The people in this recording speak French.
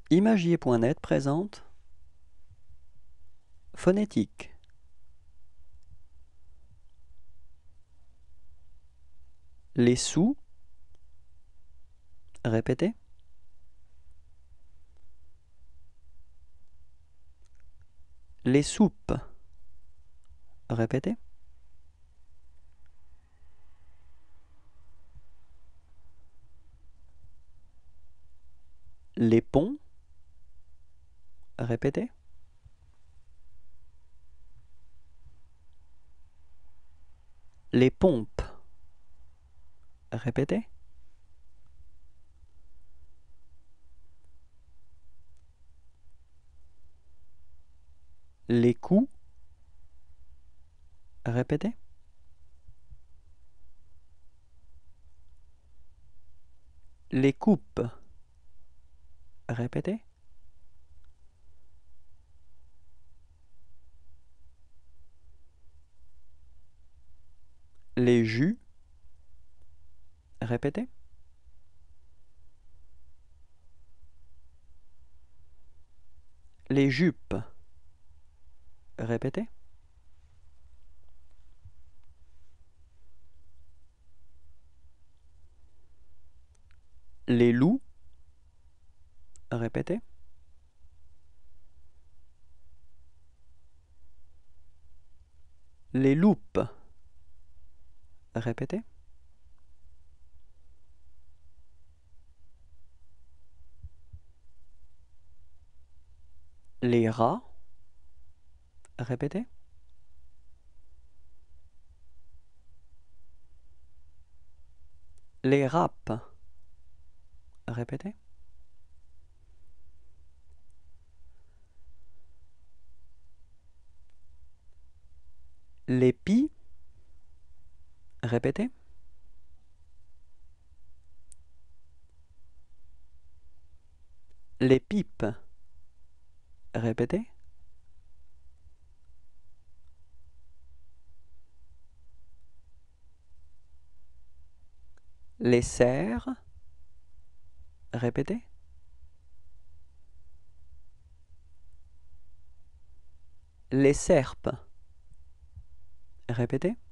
Imagier.net présente Phonétique. Les sous, répétez. Les soupes, répétez. Les ponts, répétez. Les pompes, répétez. Les coups, répétez. Les coupes, répétez. Les jus, répétez. Les jupes, répétez. Les loups, répétez. Les loupes, répétez. Les rats, répétez. Les râpes, répétez. Les pies, répétez. Les pipes, répétez. Les cerfs, répétez. Les serpes, répétez.